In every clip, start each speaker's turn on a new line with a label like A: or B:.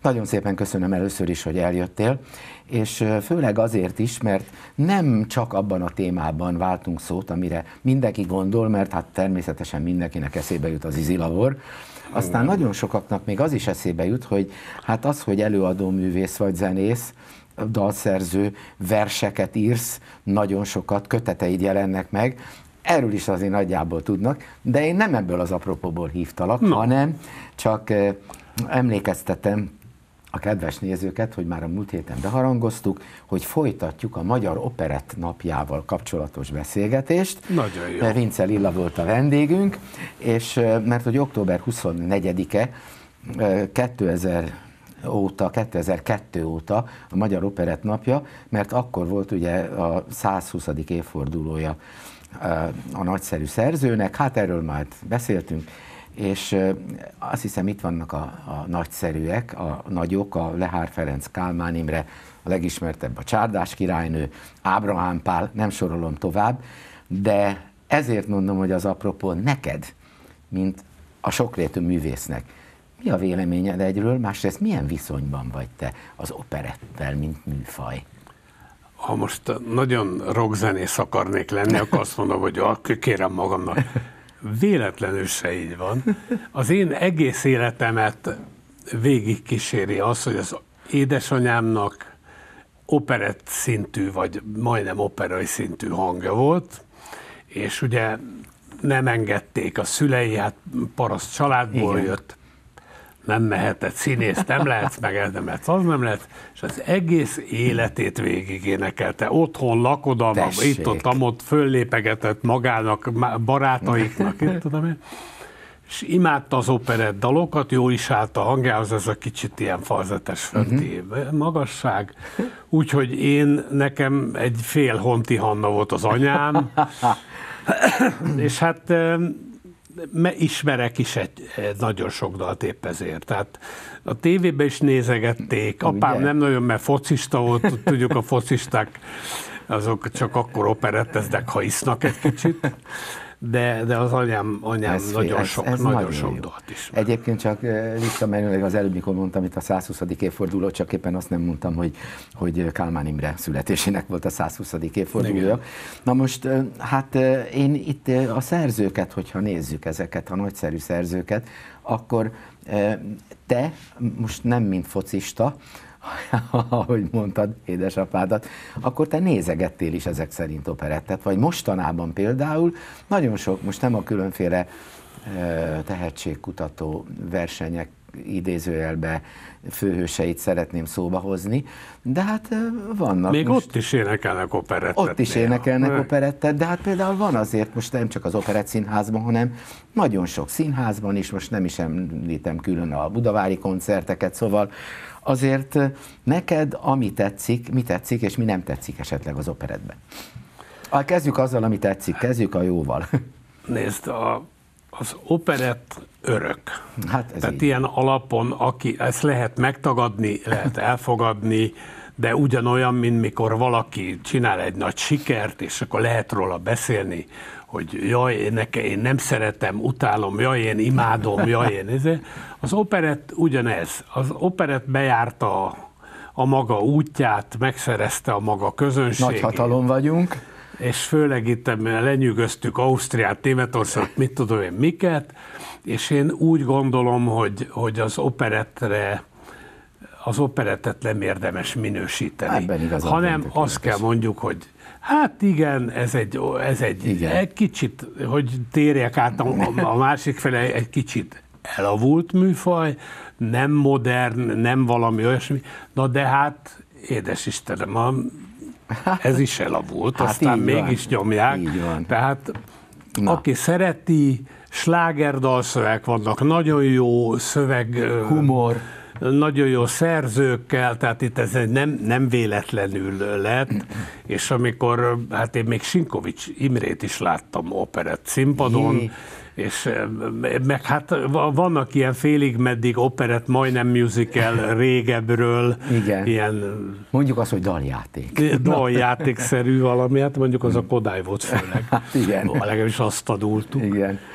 A: Nagyon szépen köszönöm először is, hogy eljöttél, és főleg azért is, mert nem csak abban a témában váltunk szót, amire mindenki gondol, mert hát természetesen mindenkinek eszébe jut az izilavor. Aztán nagyon sokaknak még az is eszébe jut, hogy hát az, hogy előadó művész vagy zenész, dalszerző, verseket írsz, nagyon sokat, köteteid jelennek meg, erről is azért nagyjából tudnak, de én nem ebből az apropóból hívtalak, hanem csak emlékeztetem a kedves nézőket, hogy már a múlt héten beharangoztuk, hogy folytatjuk a Magyar Operett napjával kapcsolatos beszélgetést.
B: Nagyon jó.
A: Vince Lilla volt a vendégünk, és mert hogy október 24-e 2002 óta a Magyar Operett napja, mert akkor volt ugye a 120. évfordulója a nagyszerű szerzőnek, hát erről már beszéltünk, és azt hiszem itt vannak a nagyszerűek, a nagyok, a Lehár Ferenc, Kálmán Imre, a legismertebb a Csárdás királynő, Ábrahám Pál, nem sorolom tovább, de ezért mondom, hogy az apropó neked, mint a sokrétű művésznek, mi a véleményed egyről, másrészt milyen viszonyban vagy te az operettel, mint műfaj?
B: Ha most nagyon rockzenész akarnék lenni, akkor azt mondom, hogy kérem magamnak. Véletlenül se így van. Az én egész életemet végigkíséri az, hogy az édesanyámnak operett szintű, vagy majdnem operai szintű hangja volt, és ugye nem engedték a szülei, hát paraszt családból jött, nem mehetett színész, nem lehetsz, meg nem lehetsz, az nem lehet, és az egész életét végig énekelte. Otthon lakodalma, itt-ott föllépegetett magának, barátaiknak, itt tudom én, és imádta az operett dalokat, jó is állt a hangjához, ez a kicsit ilyen falzetes fönti magasság, úgyhogy nekem egy fél Honti Hanna volt az anyám, és hát ismerek is egy nagyon sok dalt épp ezért. Tehát a tévében is nézegették, apám nem nagyon, mert focista volt, tudjuk a focisták, azok csak akkor operetteznek, ha isznak egy kicsit, de az anyám nagyon sok dalt is.
A: Egyébként csak visszamenőleg az előbb, mikor mondtam itt a 120. évforduló, csak éppen azt nem mondtam, hogy Kálmán Imre születésének volt a 120. évfordulója. Na most, hát én itt a szerzőket, hogyha nézzük ezeket a nagyszerű szerzőket, akkor te most nem mint focista, ahogy mondtad édesapádat, akkor te nézegettél is ezek szerint operettet, vagy mostanában például nagyon sok, most nem a különféle tehetségkutató versenyek idézőjelbe főhőseit szeretném szóba hozni, de hát vannak.
B: Még most, ott is énekelnek operettet.
A: Ott is énekelnek operettet, de hát például van azért most nem csak az Operett Színházban, hanem nagyon sok színházban is, most nem is említem külön a budavári koncerteket, szóval azért neked mi tetszik, és mi nem tetszik esetleg az operettben? Kezdjük azzal, ami tetszik, kezdjük a jóval.
B: Nézd, az operett örök.
A: Hát ez
B: tehát
A: így.
B: Ilyen alapon, ezt lehet megtagadni, lehet elfogadni, de ugyanolyan, mint mikor valaki csinál egy nagy sikert, és akkor lehet róla beszélni, hogy jaj, én nem szeretem, utálom, jaj, én imádom, jaj, én... Az operett ugyanez. Az operett bejárta a maga útját, megszerezte a maga közönségét.
A: Nagy hatalom vagyunk.
B: És főleg itt lenyűgöztük Ausztriát, Németországot, mit tudom én miket, és én úgy gondolom, hogy az operettet nem érdemes minősíteni, hanem azt kell mondjuk, hogy hát igen, ez egy kicsit, hogy térjek át a másik fele, egy kicsit elavult műfaj, nem modern, nem valami olyasmi, na de hát, édes Istenem, ez is elavult, hát aztán mégis nyomják. Tehát aki szereti, slágerdalszövegek vannak, nagyon jó szöveg,
A: humor,
B: nagyon jó szerzőkkel, tehát itt ez nem véletlenül lett, és amikor, hát én még Sinkovics Imrét is láttam operett színpadon, és meg hát vannak ilyen félig meddig operett, majdnem musical régebről.
A: Igen.
B: Ilyen,
A: mondjuk azt, hogy daljáték.
B: Daljátékszerű valami, hát mondjuk az a Kodály volt főleg.
A: Hát igen.
B: Legalábbis azt tanultuk.
A: Igen.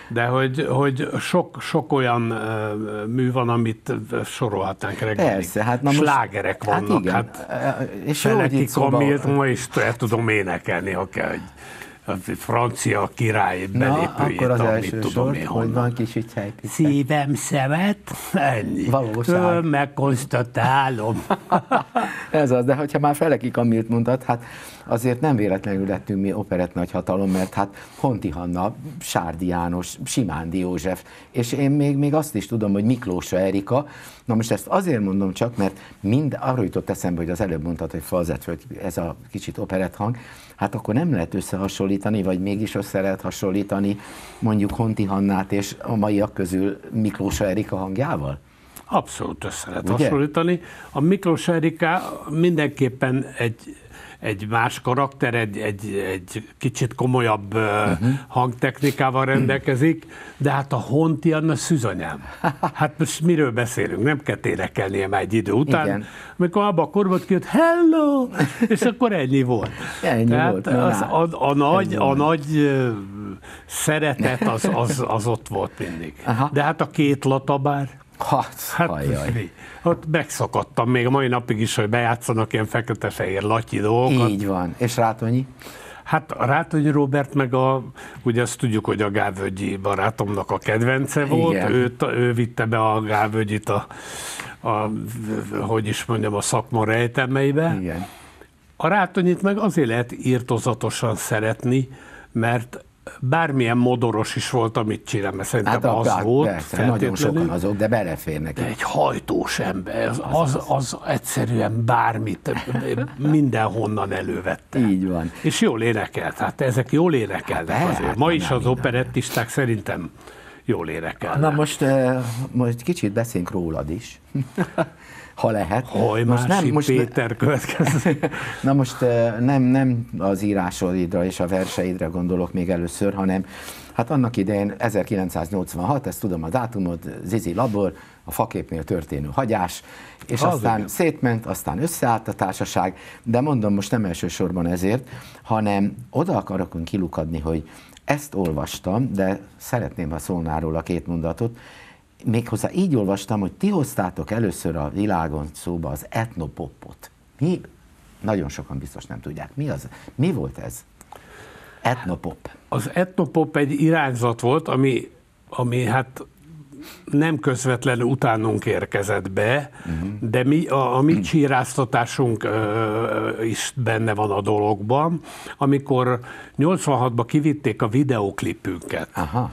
B: de hogy sok olyan mű van, amit sorolhatnánk reggelig.
A: Persze, hát
B: slágerek vannak.
A: Hát és
B: Feneki Kamilt ma is el tudom énekelni, ha kell, hogy a francia király belépőjét,
A: akkor az első
B: tudom
A: sor,
B: én
A: hogy
B: honnan.
A: van kicsit helypítve.
B: Szívem szemet, ennyi.
A: Valóság.
B: Megkonstatálom.
A: Ez az, de hogyha már Feleki Kamilt mondtad, hát azért nem véletlenül lettünk mi operett nagyhatalom, mert hát Honti Hanna, Sárdi János, Simándi József, és én még azt is tudom, hogy Miklósa Erika. Na most ezt azért mondom csak, mert arról jutott eszembe, hogy az előbb mondtad, hogy falzetföld, ez a kicsit operett hang, hát akkor nem lehet összehasonlítani, vagy mégis össze lehet hasonlítani mondjuk Honti Hannát és a maiak közül Miklósa Erika hangjával?
B: Abszolút össze lehet hasonlítani. A Miklós Erika mindenképpen egy más karakter, egy kicsit komolyabb hangtechnikával rendelkezik, de hát a Honti Anna szűzanyám. Hát most miről beszélünk? Nem kell énekelnie már egy idő után. Igen. Amikor abba a korban kijött, hello! És akkor ennyi volt.
A: Ennyi
B: tehát
A: volt.
B: A nagy szeretet az ott volt mindig. Aha. De hát a két latabár, ott megszakadtam még a mai napig is, hogy bejátszanak ilyen fekete-fehér latyi dolgokat.
A: Így van. És Rátonyi?
B: Hát a Rátonyi Róbert meg ugye azt tudjuk, hogy a Gálvölgyi barátomnak a kedvence volt, ő vitte be a Gálvölgyit hogy is mondjam, a szakma rejtelmeibe.
A: Igen.
B: A Rátonyit meg azért lehet írtozatosan szeretni, mert bármilyen modoros is volt, amit csinál, mert szerintem az volt.
A: Persze, nagyon sokan azok, de beleférnek.
B: De egy hajtós ember, az egyszerűen bármit, mindenhonnan elővette.
A: Így van.
B: És jól énekelt, hát ezek jól énekelnek azért. Ma is az operettisták szerintem jól énekelnek.
A: Na most kicsit beszéljünk rólad is. Ha lehet.
B: Most Péter következik.
A: Na most nem az írásaidra és a verseidre gondolok még először, hanem hát annak idején 1986, ezt tudom a dátumot, Zizi Labor, a Faképnél történő hagyás, és aztán igen. Szétment, aztán összeállt a társaság, de mondom most nem elsősorban ezért, hanem oda akarok kilukadni, hogy ezt olvastam, de szeretném, ha szólnál róla két mondatot. Méghozzá így olvastam, hogy ti hoztátok először a világon szóba az etnopopot. Mi? Nagyon sokan biztos nem tudják. Mi volt ez? Etnopop.
B: Az etnopop egy irányzat volt, ami hát nem közvetlenül utánunk érkezett be, de a mi csíráztatásunk is benne van a dologban, amikor 86-ban kivitték a videóklipünket.
A: Aha.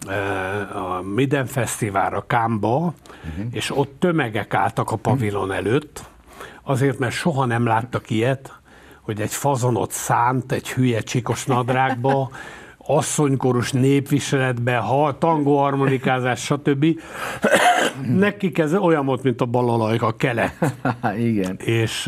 B: A Miden Fesztiválra, Kámba, és ott tömegek álltak a pavilon előtt, azért, mert soha nem láttak ilyet, hogy egy fazonot szánt egy hülye csikos nadrágba, asszonykorús népviseletbe, tangóharmonikázás, stb. Nekik ez olyan volt, mint a balalajka kelet.
A: Igen.
B: És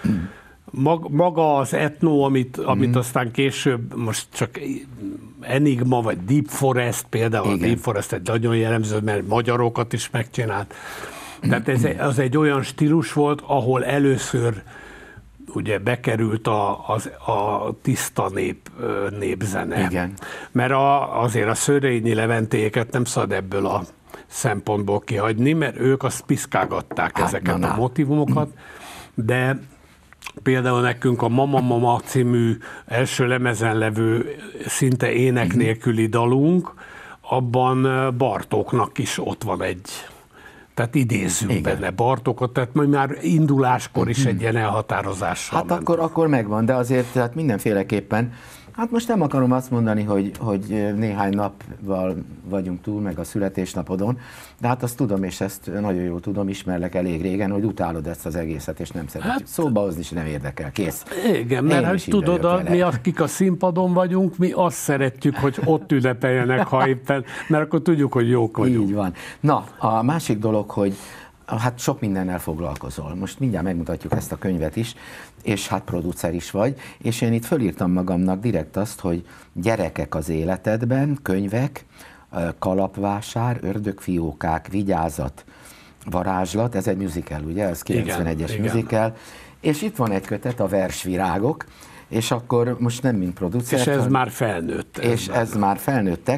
B: maga az etno, amit aztán később, most csak Enigma, vagy Deep Forest, például igen. A Deep Forest egy nagyon jellemző, mert magyarokat is megcsinált. Tehát ez egy olyan stílus volt, ahol először ugye bekerült a tiszta népzene.
A: Igen.
B: Mert azért a Szörényi Leventéket nem szabad ebből a szempontból kihagyni, mert ők azt piszkálgatták ezeket a motivumokat, de például nekünk a Mama Mama című első lemezen levő szinte ének nélküli dalunk, abban Bartóknak is ott van tehát idézzünk igen. benne Bartókot, tehát majd már induláskor is egy ilyen elhatározással
A: hát akkor megvan, de azért tehát mindenféleképpen, hát most nem akarom azt mondani, hogy néhány napval vagyunk túl, meg a születésnapodon, de hát azt tudom, és ezt nagyon jól tudom, ismerlek elég régen, hogy utálod ezt az egészet, és nem szeretjük. Hát, szóba hozni is nem érdekel, kész.
B: Igen, mert hát tudod, mi akik a színpadon vagyunk, mi azt szeretjük, hogy ott ünnepeljenek, ha éppen, mert akkor tudjuk, hogy jók vagyunk.
A: Így van. Na, a másik dolog, hogy hát sok mindennel foglalkozol. Most mindjárt megmutatjuk ezt a könyvet is, és hát producer is vagy, és én itt fölírtam magamnak direkt azt, hogy Gyerekek az életedben, könyvek, Kalapvásár, Ördögfiókák, Vigyázat, Varázslat, ez egy musical, ugye? Ez 91-es musical, és itt van egy kötet, a Versvirágok, és akkor most nem mint producer.
B: És ez már felnőtt.
A: És ez már felnőttek,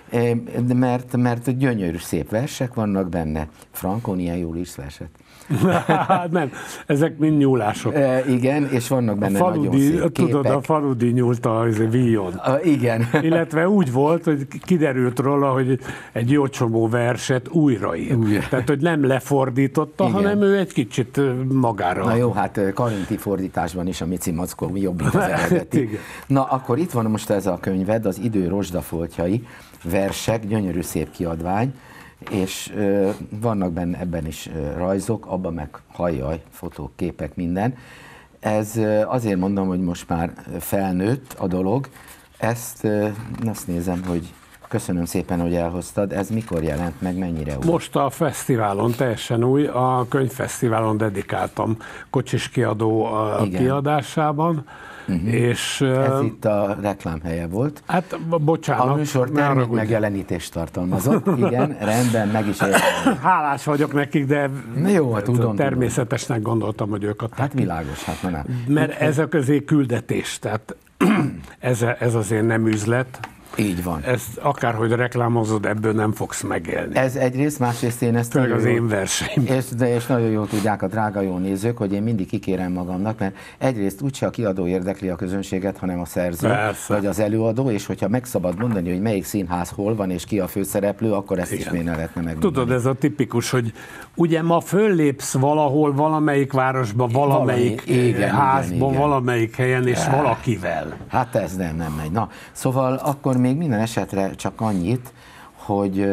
A: Mert gyönyörű, szép versek vannak benne. Frankon ilyen jól írsz verset?
B: Hát nem, ezek mind nyúlások.
A: Igen, és vannak benne nagyon szép képek.
B: Tudod, a Faludi nyúlt a víjon.
A: Igen.
B: Illetve úgy volt, hogy kiderült róla, hogy egy jó csomó verset újraír. Tehát, hogy nem lefordította, igen, hanem ő egy kicsit magára.
A: Na jó, hát karinti fordításban is a Mici Mackó jobb, mint az eredeti. Na, akkor itt van most ez a könyved, az Idő rozsdafoltjai, versek, gyönyörű szép kiadvány, és vannak benne ebben is rajzok, abban meg hajjaj, fotók, képek, minden. Ez azért mondom, hogy most már felnőtt a dolog. Ezt azt nézem, hogy köszönöm szépen, hogy elhoztad. Ez mikor jelent meg, mennyire új?
B: Most a fesztiválon, teljesen új, a könyvfesztiválon dedikáltam Kocsis kiadó kiadásában. És,
A: ez itt a reklámhelye volt.
B: Hát, bocsánat.
A: A műsor termék megjelenítést tartalmazott. Igen, rendben, meg is értem.
B: Hálás vagyok nekik, de
A: jó, hát tudom,
B: természetesnek gondoltam, hogy ők adták.
A: Hát világos, hát nem.
B: Mert ez a közé küldetés, tehát ez azért nem üzlet.
A: Így van.
B: Ezt akárhogy reklámozod, ebből nem fogsz megélni.
A: Ez egyrészt, másrészt én ezt...
B: Főleg az én verseim.
A: És nagyon jól tudják a drága jó nézők, hogy én mindig kikérem magamnak, mert egyrészt úgyse a kiadó érdekli a közönséget, hanem a szerző, persze, vagy az előadó, és hogyha meg szabad mondani, hogy melyik színház hol van, és ki a főszereplő, akkor ezt is még ne lehetne megmondani.
B: Tudod, ez a tipikus, hogy ugye ma föllépsz valahol, valamelyik városban, valamelyik házban, valamelyik helyen, és valakivel.
A: Hát ez nem megy. Na, szóval akkor még minden esetre csak annyit, hogy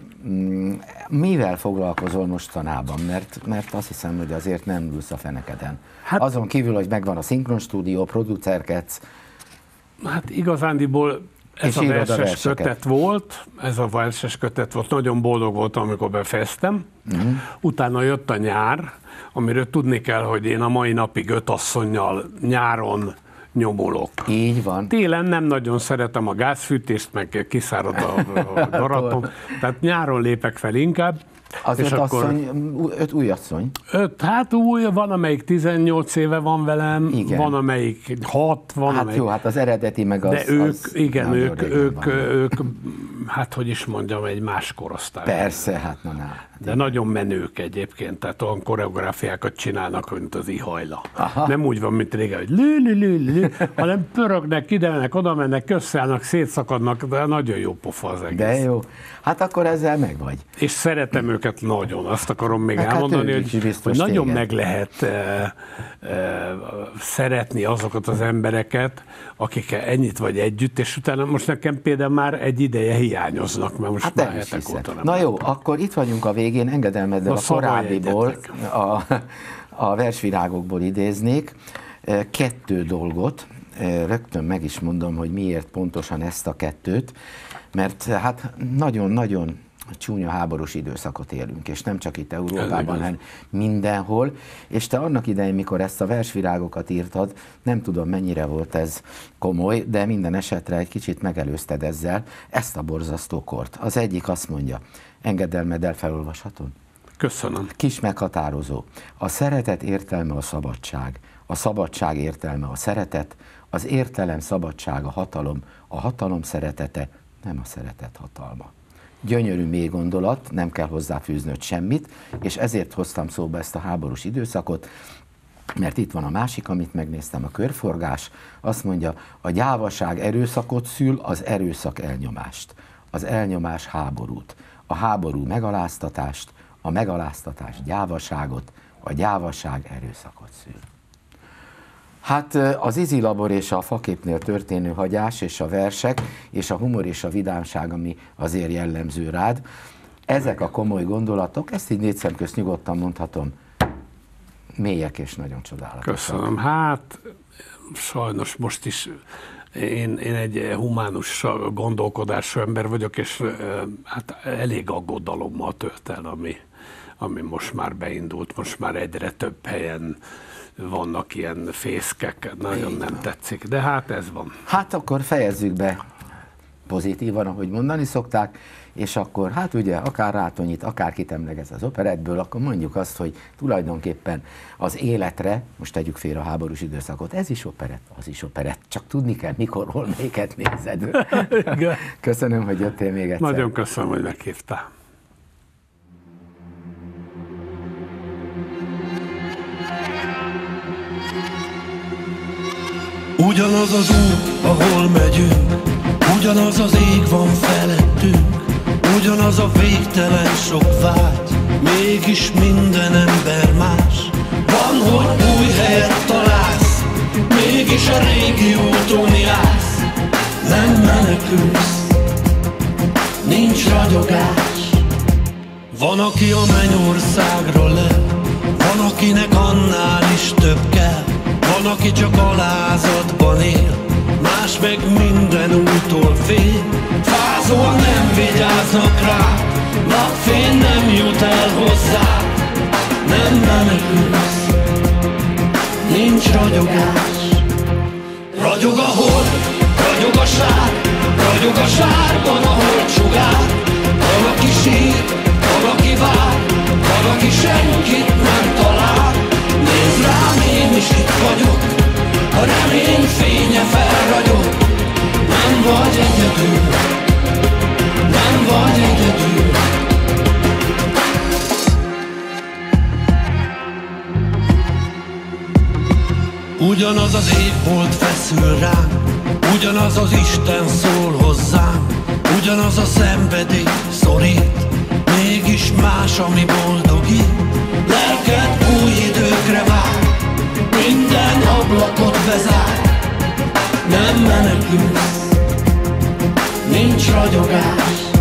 A: mivel foglalkozol mostanában, mert azt hiszem, hogy azért nem ülsz a fenekeden. Hát, azon kívül, hogy megvan a szinkronstúdió, producerkedsz.
B: Hát igazándiból ez a verses kötet volt, nagyon boldog voltam, amikor befejeztem. Utána jött a nyár, amiről tudni kell, hogy én a mai napig 5 asszonnyal nyáron nyomulok.
A: Így van.
B: Télen nem nagyon szeretem a gázfűtést, meg kiszárad a daratom, tehát nyáron lépek fel inkább.
A: Az 5 asszony, 5 új asszony?
B: 5, hát új, van amelyik 18 éve van velem, igen, van amelyik 6, van
A: hát
B: amelyik...
A: jó, hát az eredeti meg az...
B: De ők, hát hogy is mondjam, egy más korosztály.
A: Persze, hát na.
B: De nagyon menők egyébként, tehát olyan koreográfiákat csinálnak, mint az Ihajla. Aha. Nem úgy van, mint régen, hogy lő, hanem pörögnek, ide-mennek, oda mennek, összeállnak, szétszakadnak, de nagyon jó pofa az egész.
A: De jó. Hát akkor ezzel meg vagy.
B: És szeretem őket nagyon. Azt akarom még elmondani, hogy nagyon meg lehet szeretni azokat az embereket, akikkel ennyit vagy együtt, és utána most nekem például már egy ideje hiányoznak, mert most már hetek óta nem.
A: Na jó, akkor itt vagyunk a végén, engedelmeddel a korábbiból, a versvirágokból idéznék 2 dolgot, rögtön meg is mondom, hogy miért pontosan ezt a 2-t, mert hát nagyon-nagyon csúnya háborús időszakot élünk, és nem csak itt Európában, hanem mindenhol, és te annak idején, mikor ezt a versvirágokat írtad, nem tudom mennyire volt ez komoly, de minden esetre egy kicsit megelőzted ezzel ezt a borzasztó kort. Az egyik azt mondja, engedelmeddel felolvashatod?
B: Köszönöm.
A: Kis meghatározó. A szeretet értelme a szabadság értelme a szeretet, az értelem szabadsága a hatalom szeretete, nem a szeretet hatalma. Gyönyörű mély gondolat, nem kell hozzáfűznöd semmit, és ezért hoztam szóba ezt a háborús időszakot, mert itt van a másik, amit megnéztem, a körforgás, azt mondja, a gyávaság erőszakot szül, az erőszak elnyomást, az elnyomás háborút, a háború megaláztatást, a megaláztatás gyávaságot, a gyávaság erőszakot szül. Hát az ízilabor és a faképnél történő hagyás és a versek és a humor és a vidámság, ami azért jellemző rád, ezek a komoly gondolatok, ezt így 4 szem közt nyugodtan mondhatom, mélyek és nagyon csodálatosak.
B: Köszönöm. Hát sajnos most is én egy humánus gondolkodású ember vagyok, és hát elég aggodalommal tölt el, ami most már beindult, most már egyre több helyen vannak ilyen fészkek, nagyon nem tetszik, de hát ez van.
A: Hát akkor fejezzük be pozitívan, ahogy mondani szokták, és akkor hát ugye akár Rátonyit, akár kit emlegez az operettből, akkor mondjuk azt, hogy tulajdonképpen az életre, most tegyük félre a háborús időszakot, ez is operett, az is operett, csak tudni kell, mikor, hol, melyiket nézed. Köszönöm, hogy jöttél még egyszer.
B: Nagyon köszönöm, hogy meghívtál.
C: Ugyanaz az út, ahol megyünk, ugyanaz az ég van felettünk, ugyanaz a végtelen sok vágy, mégis minden ember más. Van, hogy új helyet találsz, mégis a régi úton jársz. Nem menekülsz, nincs ragyogás. Van, aki a mennyországra lel, van, akinek annál is több kell. Van, aki csak alázatban él, más meg minden úttól fél. Fázóan nem vigyáznak rá, napfény nem jut el hozzá. Nem menekülsz, nincs ragyogás. Ragyog a hold, ragyog a sár, ragyog a sárban a holdsugár. Valaki sír, valaki vár, valaki senkit nem talál. Nézd rám, én is itt vagyok, a remény fénye felragyog. Nem vagy egyedül, nem vagy egyedül. Ugyanaz az égbolt feszül rám, ugyanaz az Isten szól hozzám, ugyanaz a szenvedély szorít, mégis más, ami boldogít. Lelked új időkre vár, minden ablakot bezár. Nem menekülsz, nincs ragyogás.